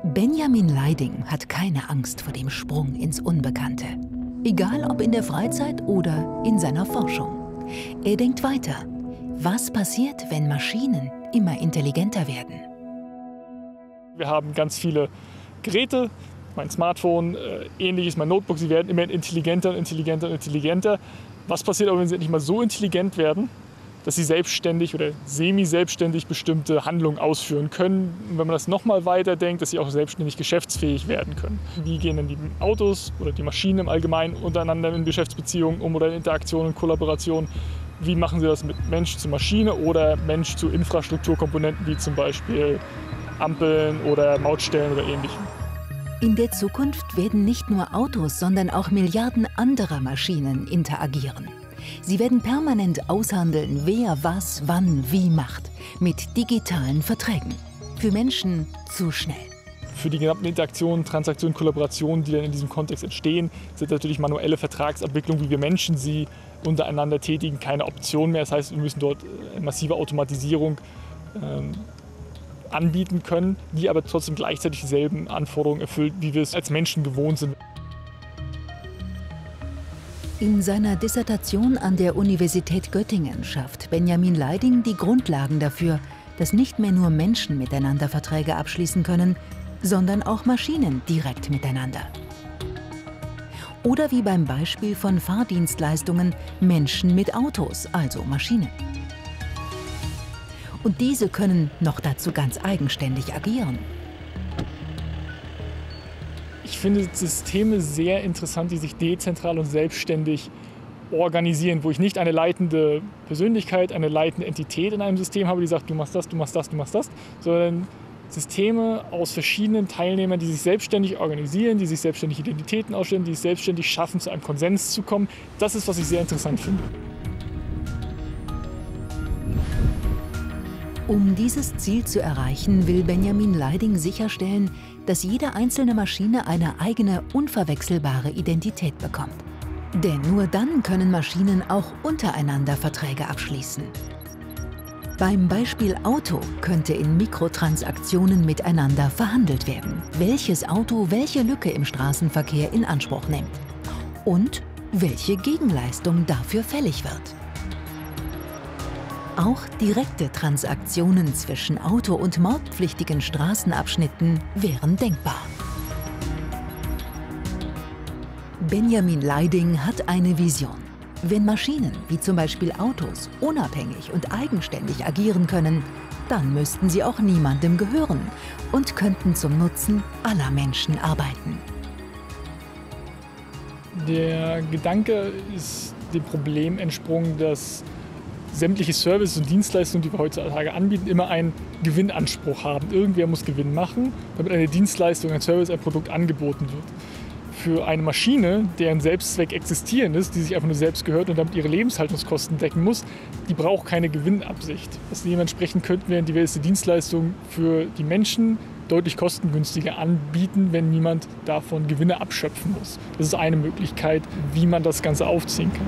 Benjamin Leiding hat keine Angst vor dem Sprung ins Unbekannte. Egal ob in der Freizeit oder in seiner Forschung. Er denkt weiter. Was passiert, wenn Maschinen immer intelligenter werden? Wir haben ganz viele Geräte, mein Smartphone, ähnliches, mein Notebook, sie werden immer intelligenter und intelligenter und intelligenter. Was passiert aber, wenn sie nicht mal so intelligent werden, dass sie selbstständig oder semi-selbstständig bestimmte Handlungen ausführen können? Und wenn man das nochmal weiterdenkt, dass sie auch selbstständig geschäftsfähig werden können. Wie gehen dann die Autos oder die Maschinen im Allgemeinen untereinander in Geschäftsbeziehungen um oder in Interaktion und Kollaboration? Wie machen sie das mit Mensch zu Maschine oder Mensch zu Infrastrukturkomponenten wie zum Beispiel Ampeln oder Mautstellen oder Ähnlichem? In der Zukunft werden nicht nur Autos, sondern auch Milliarden anderer Maschinen interagieren. Sie werden permanent aushandeln, wer was, wann, wie macht, mit digitalen Verträgen. Für Menschen zu schnell. Für die gesamten Interaktionen, Transaktionen, Kollaborationen, die dann in diesem Kontext entstehen, sind natürlich manuelle Vertragsabwicklungen, wie wir Menschen sie untereinander tätigen, keine Option mehr. Das heißt, wir müssen dort massive Automatisierung anbieten können, die aber trotzdem gleichzeitig dieselben Anforderungen erfüllt, wie wir es als Menschen gewohnt sind. In seiner Dissertation an der Universität Göttingen schafft Benjamin Leiding die Grundlagen dafür, dass nicht mehr nur Menschen miteinander Verträge abschließen können, sondern auch Maschinen direkt miteinander. Oder wie beim Beispiel von Fahrdienstleistungen Menschen mit Autos, also Maschinen. Und diese können noch dazu ganz eigenständig agieren. Ich finde Systeme sehr interessant, die sich dezentral und selbstständig organisieren, wo ich nicht eine leitende Persönlichkeit, eine leitende Entität in einem System habe, die sagt, du machst das, du machst das, du machst das, sondern Systeme aus verschiedenen Teilnehmern, die sich selbstständig organisieren, die sich selbstständig Identitäten ausstellen, die es selbstständig schaffen, zu einem Konsens zu kommen. Das ist, was ich sehr interessant finde. Um dieses Ziel zu erreichen, will Benjamin Leiding sicherstellen, dass jede einzelne Maschine eine eigene, unverwechselbare Identität bekommt. Denn nur dann können Maschinen auch untereinander Verträge abschließen. Beim Beispiel Auto könnte in Mikrotransaktionen miteinander verhandelt werden, welches Auto welche Lücke im Straßenverkehr in Anspruch nimmt und welche Gegenleistung dafür fällig wird. Auch direkte Transaktionen zwischen Auto- und mautpflichtigen Straßenabschnitten wären denkbar. Benjamin Leiding hat eine Vision. Wenn Maschinen, wie zum Beispiel Autos, unabhängig und eigenständig agieren können, dann müssten sie auch niemandem gehören und könnten zum Nutzen aller Menschen arbeiten. Der Gedanke ist dem Problem entsprungen, dass sämtliche Services und Dienstleistungen, die wir heutzutage anbieten, immer einen Gewinnanspruch haben. Irgendwer muss Gewinn machen, damit eine Dienstleistung, ein Service, ein Produkt angeboten wird. Für eine Maschine, deren Selbstzweck existieren ist, die sich einfach nur selbst gehört und damit ihre Lebenshaltungskosten decken muss, die braucht keine Gewinnabsicht. Also dementsprechend könnten wir diverse Dienstleistungen für die Menschen deutlich kostengünstiger anbieten, wenn niemand davon Gewinne abschöpfen muss. Das ist eine Möglichkeit, wie man das Ganze aufziehen kann.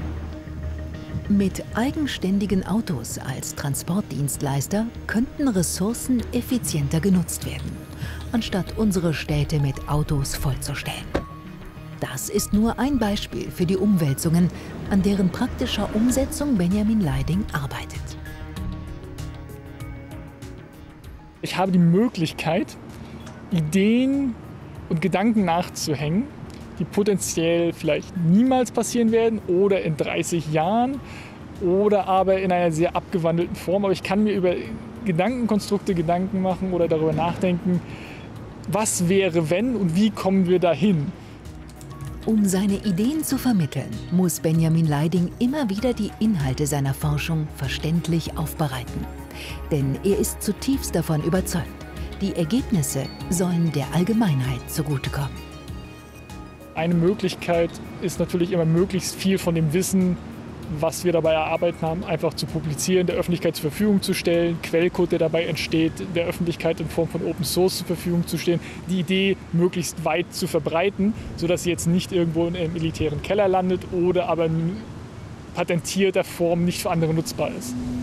Mit eigenständigen Autos als Transportdienstleister könnten Ressourcen effizienter genutzt werden, anstatt unsere Städte mit Autos vollzustellen. Das ist nur ein Beispiel für die Umwälzungen, an deren praktischer Umsetzung Benjamin Leiding arbeitet. Ich habe die Möglichkeit, Ideen und Gedanken nachzuhängen, die potenziell vielleicht niemals passieren werden oder in 30 Jahren oder aber in einer sehr abgewandelten Form. Aber ich kann mir über Gedankenkonstrukte Gedanken machen oder darüber nachdenken, was wäre, wenn und wie kommen wir dahin. Um seine Ideen zu vermitteln, muss Benjamin Leiding immer wieder die Inhalte seiner Forschung verständlich aufbereiten. Denn er ist zutiefst davon überzeugt, die Ergebnisse sollen der Allgemeinheit zugutekommen. Eine Möglichkeit ist natürlich immer möglichst viel von dem Wissen, was wir dabei erarbeitet haben, einfach zu publizieren, der Öffentlichkeit zur Verfügung zu stellen, Quellcode, der dabei entsteht, der Öffentlichkeit in Form von Open Source zur Verfügung zu stellen, die Idee möglichst weit zu verbreiten, sodass sie jetzt nicht irgendwo in einem militären Keller landet oder aber in patentierter Form nicht für andere nutzbar ist.